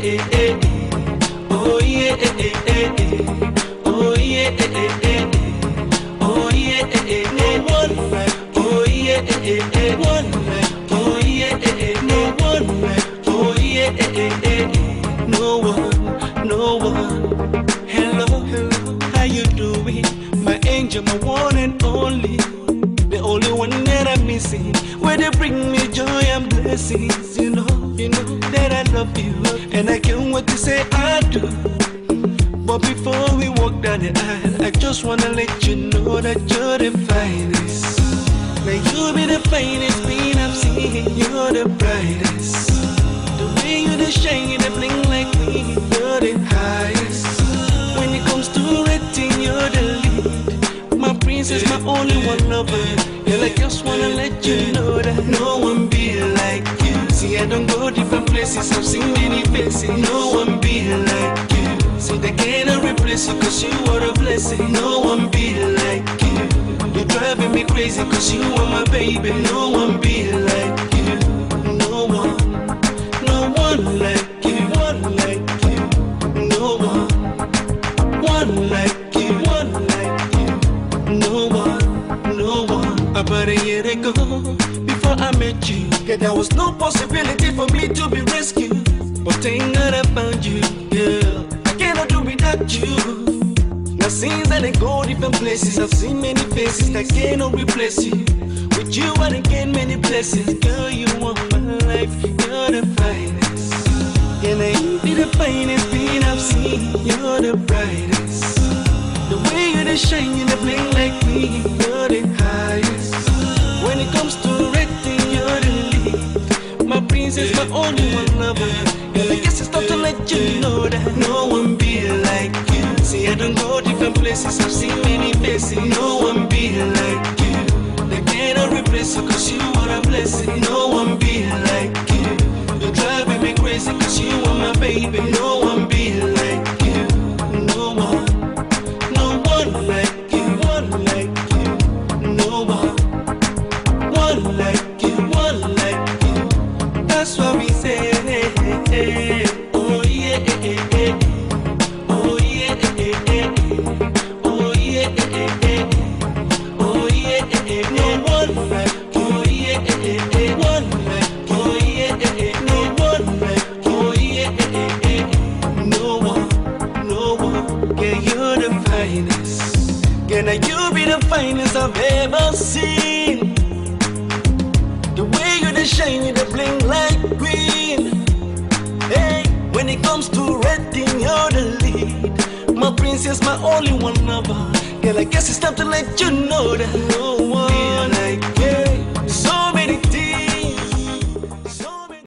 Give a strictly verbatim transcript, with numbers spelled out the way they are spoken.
Oh yeah, oh yeah, oh yeah, no one like you. Oh yeah, one like you. Oh yeah, no one like you. Oh yeah, no one, no one. Hello, hello, how you doing? My angel, my one and only, the only one that I'm missing. Where they bring me joy and blessings, you know, you know that I love you, and I can't wait to say I do. But before we walk down the aisle, I just wanna let you know that you're the finest. Now you be the finest queen I've seen. You're the brightest. The way you the shine, you the bling like me. You're the highest. When it comes to rating, you're the lead. My princess, my only one lover. Girl, I just wanna let you know that no one be like you. See, I don't go different places, I've seen many faces. No one be like you. See, they cannot replace you, cause you are a blessing. No one be like you. You're driving me crazy, cause you are my baby. No one be like you. No one, no one like you. One like you. No one, one like you. One like you. No one, no one. About a year ago, before I met you, yeah, there was no possibility for me to be rescued. But thank God I found you, girl. I cannot do without you. Now since I done go different places, I've seen many faces that cannot replace you. With you I done gain many blessings. Girl, you want my life, you're the finest. Yeah, now you be the finest being I've seen. You're the brightest. The way you the shine, you the bling like me. You're the highest. When it comes to rating, you're the lead. My princess, my only one lover. Girl, I guess it's time to let you know that no one be like you. See, I don't go different places, I've seen many faces. No one be like you. They cannot replace you, cause you are a blessing. No one be like you. You're driving me crazy, cause you are my baby. No one be like you. No one, no one like you. One like you. No one, one like you. One like you. That's what we say. Oh yeah, oh yeah, oh yeah, oh yeah, no one like, oh yeah, one like, oh yeah, no one like, oh yeah, no one, no one. Yeah, you're the finest. Can you be the finest I've ever seen? The way you the shine, you the bling like green. Hey, when it comes to rating, you're the lead. My princess, my only one lover. Girl, I guess it's time to let you know that no